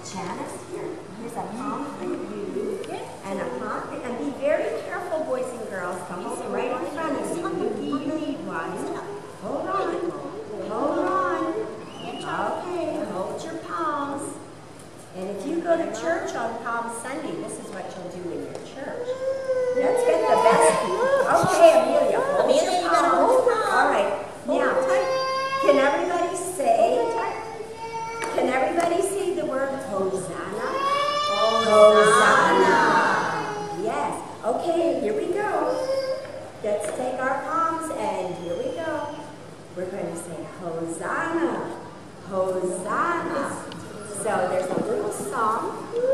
Janice, here's a palm for you, and a palm, and be very careful, boys and girls, to hold it right in front of you. You need one. Hold on, hold on. Okay, hold your palms. And if you go to church on Palm Sunday, this is what you'll do in your church. Let's get the best people. Okay, Amelia, hold your palms. All right, now, can everybody say the word Hosanna? Hosanna. Yes. Okay, here we go. Let's take our palms and here we go. We're going to say Hosanna. Hosanna. So there's a little song.